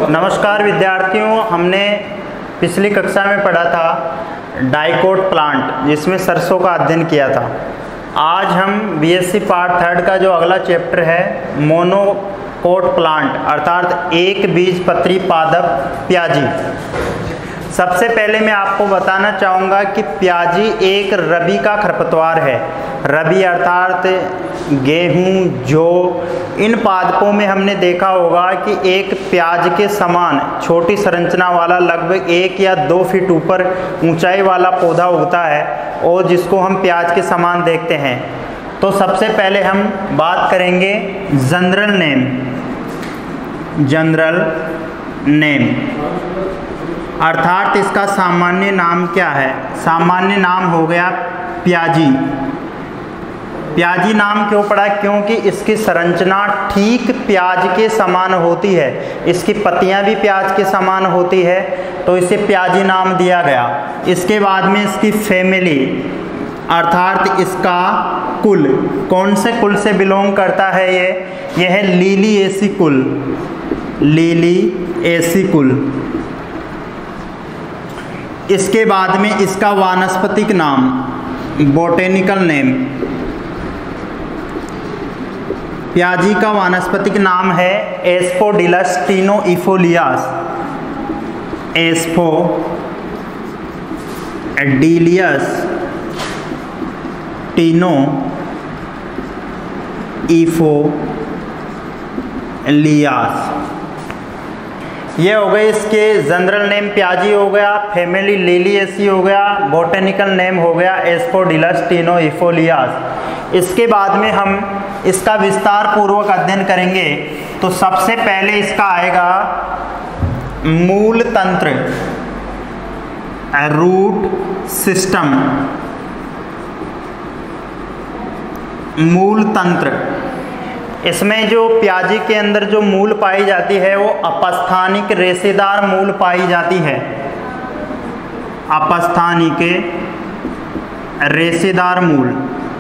नमस्कार विद्यार्थियों, हमने पिछली कक्षा में पढ़ा था डाइकोट प्लांट, जिसमें सरसों का अध्ययन किया था। आज हम बीएससी पार्ट थर्ड का जो अगला चैप्टर है मोनोकोट प्लांट अर्थात एक बीजपत्री पादप प्याजी। सबसे पहले मैं आपको बताना चाहूँगा कि प्याजी एक रबी का खरपतवार है। रबी अर्थात गेहूँ, जौ, इन पादपों में हमने देखा होगा कि एक प्याज के समान छोटी संरचना वाला लगभग 1 या 2 फीट ऊपर ऊंचाई वाला पौधा उगता है और जिसको हम प्याज के समान देखते हैं। तो सबसे पहले हम बात करेंगे जनरल नेम अर्थात इसका सामान्य नाम क्या है। सामान्य नाम हो गया प्याजी। प्याजी नाम क्यों पड़ा? क्योंकि इसकी संरचना ठीक प्याज के समान होती है, इसकी पत्तियां भी प्याज के समान होती है, तो इसे प्याजी नाम दिया गया। इसके बाद में इसकी फैमिली अर्थात इसका कुल, कौन से कुल से बिलोंग करता है यह है लिलिएसी कुल। लिलिएसी कुल। इसके बाद में इसका वानस्पतिक नाम, बोटेनिकल नेम, प्याजी का वानस्पतिक नाम है एस्पोडिलस टिनोइफोलियास। एस्पोडिलियस टिनोइफोलियास। ये हो गए इसके जनरल नेम प्याजी हो गया, फैमिली लिलिएसी हो गया, बोटेनिकल नेम हो गया एस्पोडिलस टिनोइफोलियास। इसके बाद में हम इसका विस्तार पूर्वक अध्ययन करेंगे। तो सबसे पहले इसका आएगा मूल तंत्र, रूट सिस्टम। मूल तंत्र, इसमें जो प्याजी के अंदर जो मूल पाई जाती है वो अपस्थानिक रेशेदार मूल पाई जाती है। अपस्थानिक रेशेदार मूल।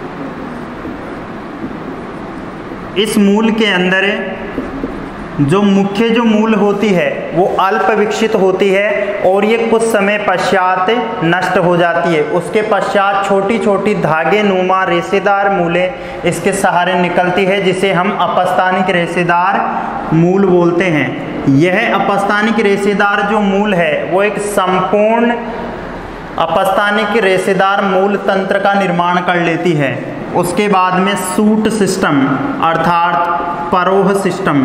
इस मूल के अंदर जो मुख्य जो मूल होती है वो अल्प विकसित होती है और ये कुछ समय पश्चात नष्ट हो जाती है। उसके पश्चात छोटी छोटी धागे नुमा रेशेदार मूलें इसके सहारे निकलती है, जिसे हम अपस्थानिक रेशेदार मूल बोलते हैं। यह अपस्थानिक रेशेदार जो मूल है वो एक संपूर्ण अपस्थानिक रेशेदार मूल तंत्र का निर्माण कर लेती है। उसके बाद में सूट सिस्टम अर्थात परोह सिस्टम।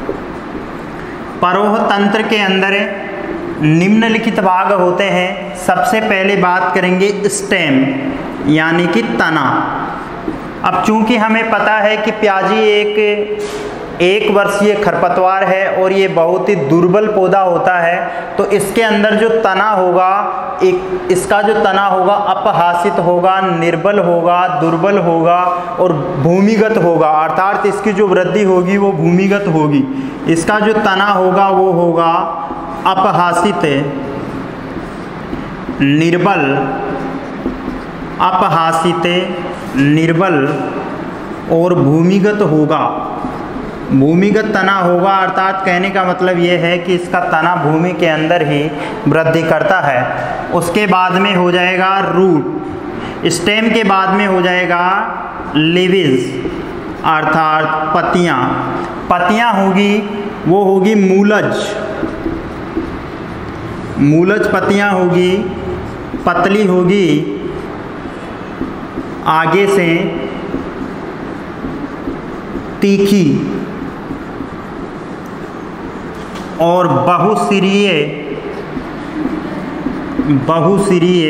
परोह तंत्र के अंदर निम्नलिखित भाग होते हैं। सबसे पहले बात करेंगे स्टेम यानी कि तना। अब चूंकि हमें पता है कि प्याजी एक वर्षीय खरपतवार है और ये बहुत ही दुर्बल पौधा होता है, तो इसके अंदर जो तना होगा, इसका जो तना होगा अपहासित होगा, निर्बल होगा, दुर्बल होगा और भूमिगत होगा। अर्थात इसकी जो वृद्धि होगी वो भूमिगत होगी। इसका जो तना होगा वो होगा अपहासित, निर्बल, अपहासित, निर्बल और भूमिगत होगा। भूमिगत तना होगा अर्थात कहने का मतलब ये है कि इसका तना भूमि के अंदर ही वृद्धि करता है। उसके बाद में हो जाएगा रूट। स्टेम के बाद में हो जाएगा लीव्स अर्थात पत्तियाँ। पत्तियाँ होगी वो होगी मूलज। मूलज पत्तियाँ होगी, पतली होगी, आगे से तीखी और बहुसिरीय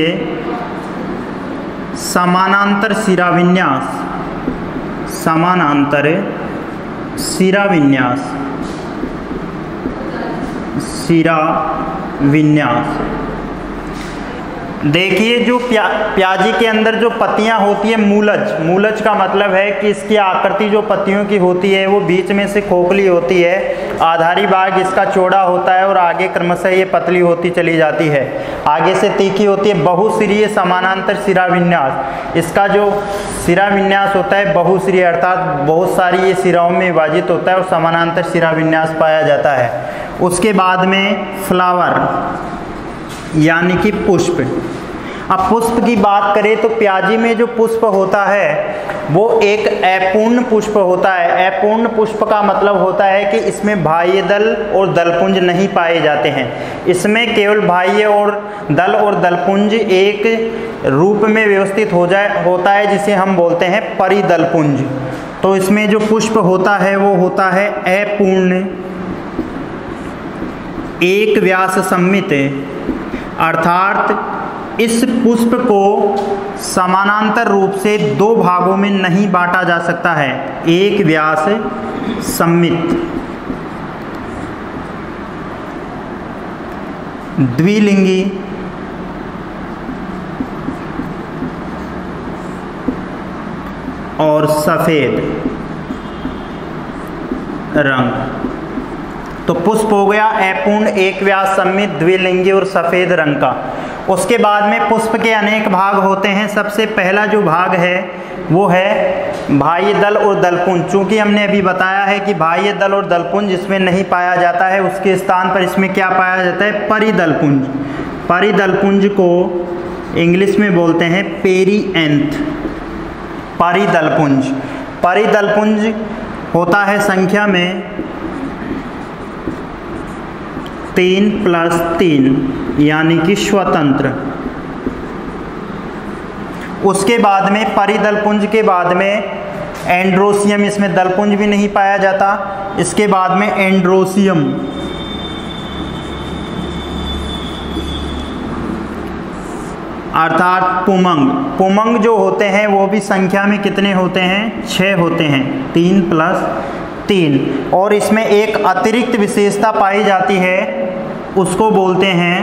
समानांतर शिराविन्यास। समानांतर शिराविन्यास। शिराविन्यास। देखिए जो प्याजी के अंदर जो पत्तियां होती है, मूलज का मतलब है कि इसकी आकृति जो पत्तियों की होती है वो बीच में से खोखली होती है, आधारी भाग इसका चौड़ा होता है और आगे क्रमशः ये पतली होती चली जाती है, आगे से तीखी होती है। बहुसिरीय समानांतर सिरा विन्यास, इसका जो सिरा विन्यास होता है बहुसिरीय अर्थात बहुत सारी ये सिराओं में विभाजित होता है और समानांतर सिरा विन्यास पाया जाता है। उसके बाद में फ्लावर यानी कि पुष्प। अब पुष्प की बात करें तो प्याजी में जो पुष्प होता है वो एक अपूर्ण पुष्प होता है। अपूर्ण पुष्प का मतलब होता है कि इसमें बाह्य दल और दलपुंज नहीं पाए जाते हैं, इसमें केवल बाह्य और दलपुंज एक रूप में व्यवस्थित होता है जिसे हम बोलते हैं परिदलपुंज। तो इसमें जो पुष्प होता है वो होता है अपूर्ण एक व्यास सम्मित, अर्थात इस पुष्प को समानांतर रूप से दो भागों में नहीं बांटा जा सकता है। एक व्यास सम्मित, द्विलिंगी, और सफेद रंग। तो पुष्प हो गया अपूर्ण एक व्यास सम्मित, द्विलिंगी और सफेद रंग का। उसके बाद में पुष्प के अनेक भाग होते हैं। सबसे पहला जो भाग है वो है बाह्य दल और दलपुंज। चूंकि हमने अभी बताया है कि बाह्य दल और दलपुंज इसमें नहीं पाया जाता है, उसके स्थान पर इसमें क्या पाया जाता है, परिदलपुंज। परिदलपुंज को इंग्लिश में बोलते हैं पेरीएंथ। परिदलपुंज, परिदलपुंज होता है संख्या में 3+3 यानी कि स्वतंत्र। उसके बाद में परिदलपुंज के बाद में एंड्रोसियम, इसमें दलपुंज भी नहीं पाया जाता। इसके बाद में एंड्रोसियम, अर्थात पुमंग। पुमंग जो होते हैं वो भी संख्या में कितने होते हैं, 6 होते हैं, 3+3। और इसमें एक अतिरिक्त विशेषता पाई जाती है, उसको बोलते हैं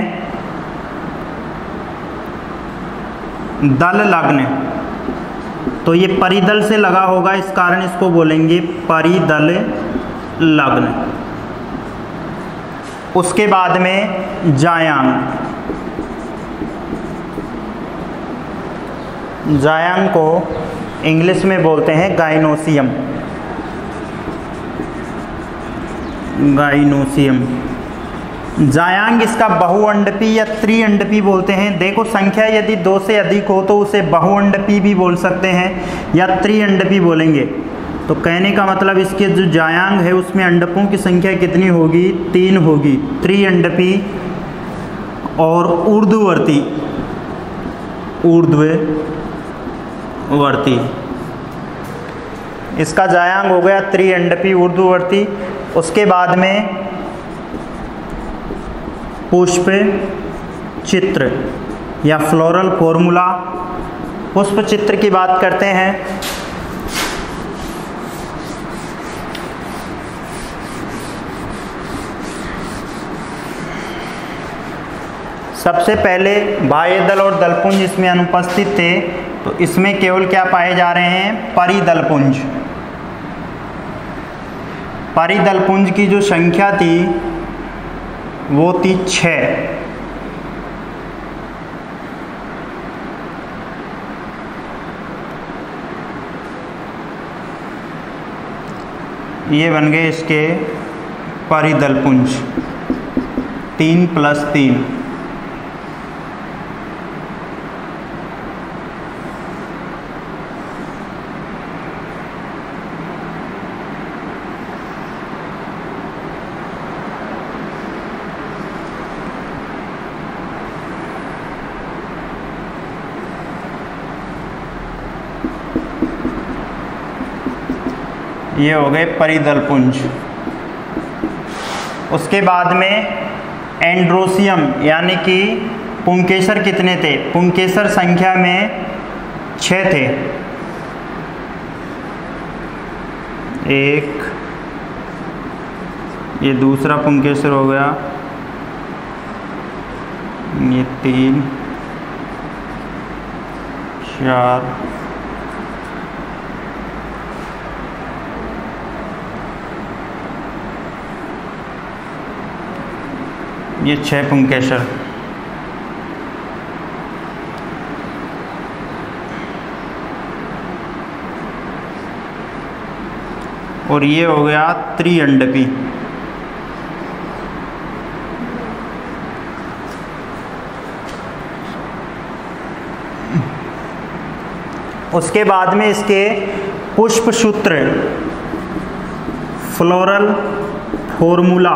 दल लग्न। तो ये परिदल से लगा होगा, इस कारण इसको बोलेंगे परिदल लग्न। उसके बाद में जायांग। जायांग को इंग्लिश में बोलते हैं गाइनोसियम। गाइनोसियम, जायांग इसका बहुअंडपी या त्रिअंडपी बोलते हैं। देखो संख्या यदि 2 से अधिक हो तो उसे बहुअंडपी भी बोल सकते हैं या त्रिअंडपी बोलेंगे। तो कहने का मतलब इसके जो जायांग है उसमें अंडकों की संख्या कितनी होगी, 3 होगी, त्रिअंडपी। और ऊर्ध्ववर्ती, ऊर्ध्ववर्ती, इसका जायांग हो गया त्रिअंडपी ऊर्ध्ववर्ती। उसके बाद में पुष्प चित्र या फ्लोरल फॉर्मूला। पुष्प चित्र की बात करते हैं। सबसे पहले बाह्य दल और दलपुंज इसमें अनुपस्थित थे, तो इसमें केवल क्या पाए जा रहे हैं, परिदलपुंज। परिदलपुंज की जो संख्या थी वो थी 6। ये बन गए इसके परिदलपुंज 3+3। ये हो गए परिदलपुंज। उसके बाद में एंड्रोसियम यानी कि पुंकेसर कितने थे, पुंकेसर संख्या में 6 थे। 1, ये दूसरा पुंकेसर हो गया, ये 3, 4 ये 6 पुंकेसर। और ये हो गया त्रिअंडपी। उसके बाद में इसके पुष्पसूत्र फ्लोरल फॉर्मूला।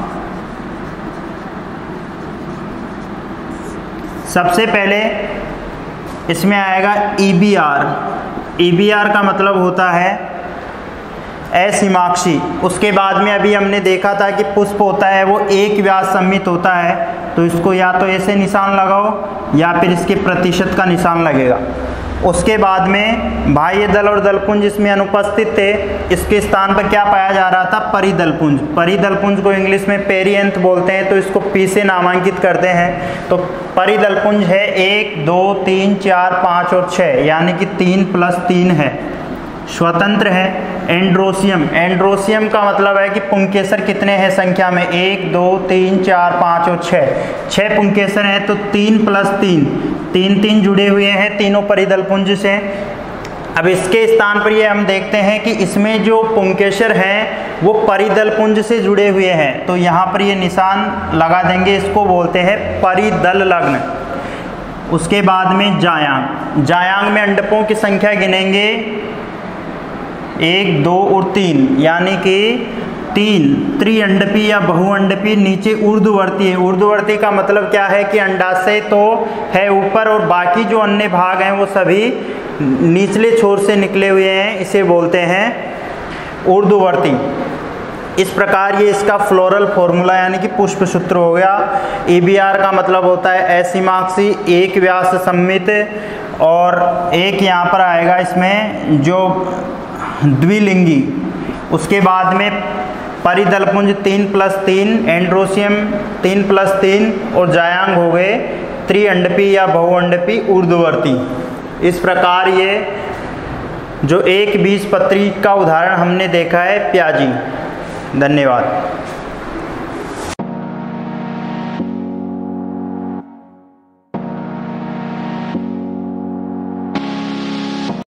सबसे पहले इसमें आएगा EBR। EBR का मतलब होता है असीमाक्षी। उसके बाद में अभी हमने देखा था कि पुष्प होता है वो एक व्यास सम्मित होता है, तो इसको या तो ऐसे निशान लगाओ या फिर इसके प्रतिशत का निशान लगेगा। उसके बाद में बाह्य दल और दलपुंज इसमें अनुपस्थित थे। इसके स्थान पर क्या पाया जा रहा था? परिदलपुंज। परिदलपुंज को इंग्लिश में पेरिएंथ बोलते हैं, तो इसको P से नामांकित करते हैं। तो परिदलपुंज है 1 2 3 4 5 और 6, यानी कि 3 + 3 है। स्वतंत्र है एंड्रोसियम। एंड्रोसियम का मतलब है कि पुंकेसर कितने हैं संख्या में? 1 2 3 4 5 और 6 पुंकेसर हैं, तो 3 + 3 3 जुड़े हुए हैं तीनों परिदलपुंज से। अब इसके स्थान पर ये हम देखते हैं कि इसमें जो पुंकेसर हैं वो परिदलपुंज से जुड़े हुए हैं, तो यहाँ पर ये निशान लगा देंगे, इसको बोलते हैं परिदल लग्न। उसके बाद में जायांग। जायांग में अंडकों की संख्या गिनेंगे 1 2 और 3, यानी कि 3 त्रिअंडपी या बहुअंडपी। नीचे ऊर्ध्ववर्ती है। ऊर्ध्ववर्ती का मतलब क्या है कि अंडाशय तो है ऊपर और बाकी जो अन्य भाग हैं वो सभी निचले छोर से निकले हुए हैं, इसे बोलते हैं ऊर्ध्ववर्ती। इस प्रकार ये इसका फ्लोरल फॉर्मूला यानी कि पुष्पसूत्र हो गया। EBR का मतलब होता है असीमाक्षी, एक व्यास सम्मित, और एक यहाँ पर आएगा इसमें जो द्विलिंगी। उसके बाद में परिदलपुंज 3 + 3, एंड्रोसियम 3 + 3 और जायांग हो गए त्रिअंडपी या बहुअंडपी ऊर्ध्ववर्ती। इस प्रकार ये जो एक बीजपत्री का उदाहरण हमने देखा है प्याजी। धन्यवाद।